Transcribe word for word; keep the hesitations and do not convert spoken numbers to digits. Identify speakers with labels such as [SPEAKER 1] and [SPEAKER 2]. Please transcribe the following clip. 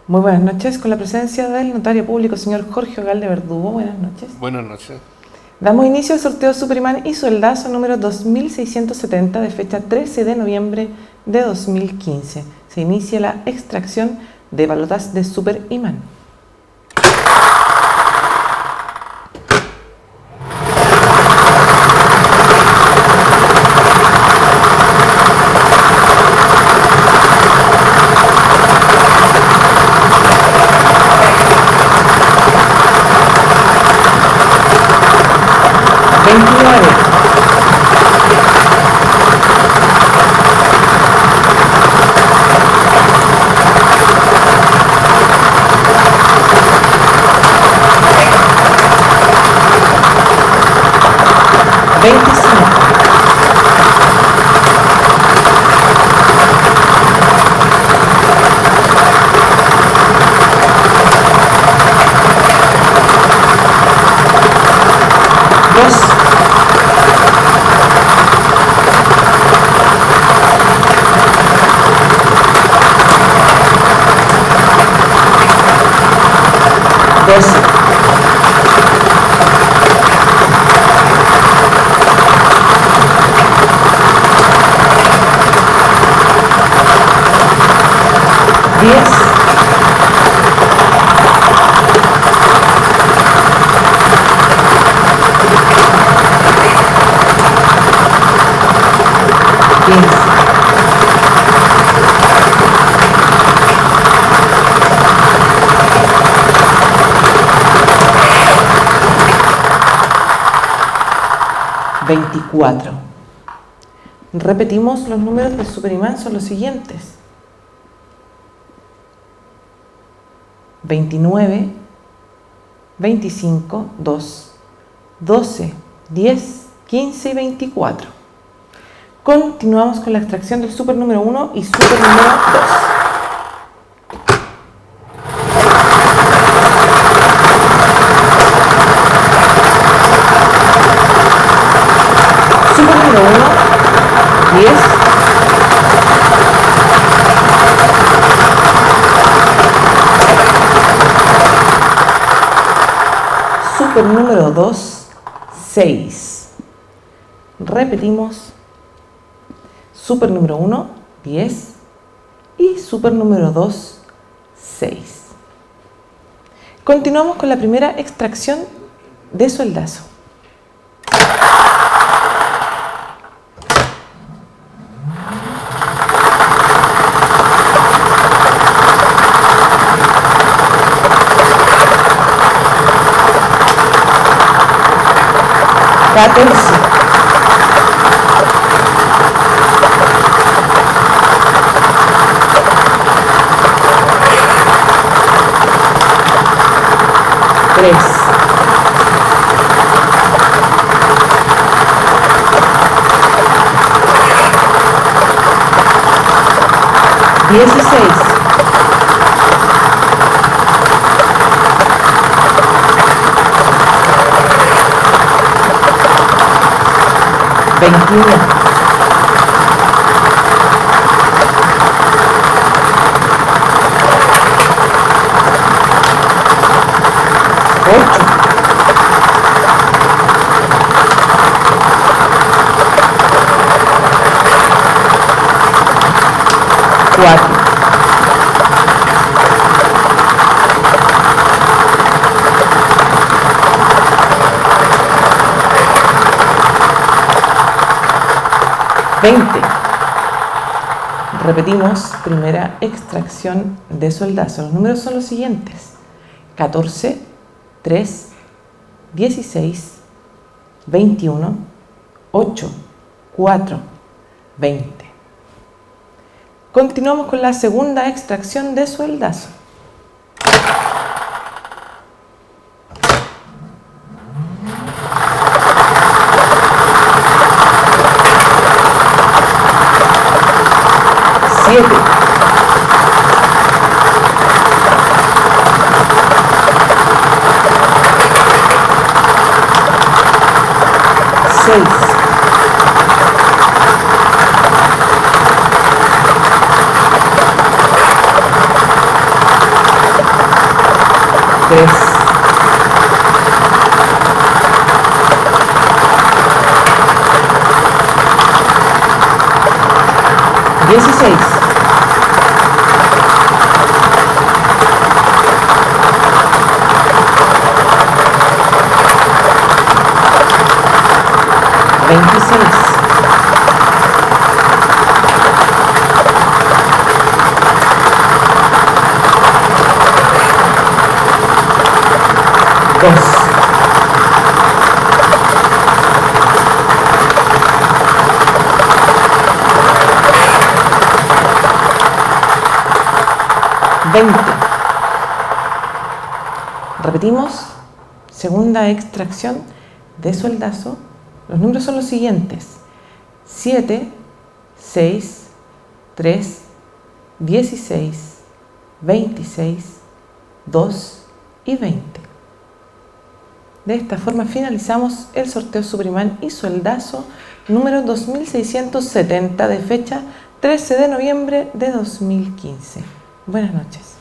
[SPEAKER 1] Muy buenas noches, con la presencia del notario público, señor Jorge Ogalde Verdugo. Buenas noches.
[SPEAKER 2] Buenas noches.
[SPEAKER 1] Damos inicio al sorteo Superimán y sueldazo número dos mil seiscientos setenta de fecha trece de noviembre de dos mil quince. Se inicia la extracción de balotas de Superimán. veintinueve, veinticinco, dos, doce, diez, quince, veinticuatro. Repetimos, los números del Superimán son los siguientes: veintinueve, veinticinco, dos, doce, diez, quince y veinticuatro. Continuamos con la extracción del super número uno y super número dos. Super número uno, diez, super número dos, seis. Repetimos: super número uno, diez y super número dos, seis. Continuamos con la primera extracción de sueldazo. catorce, tres, dieciséis, veintiuno, ocho, cuatro, veinte. Repetimos, primera extracción de sueldazo. Los números son los siguientes: catorce, tres, dieciséis, veintiuno, ocho, cuatro, veinte. Continuamos con la segunda extracción de sueldazo. siete, seis, tres, dieciséis, veintiséis, dos, veinte. Repetimos, segunda extracción de sueldazo. Los números son los siguientes: siete, seis, tres, dieciséis, veintiséis, dos y veinte. De esta forma finalizamos el sorteo Superimán y sueldazo número dos mil seiscientos setenta de fecha trece de noviembre de dos mil quince. Buenas noches.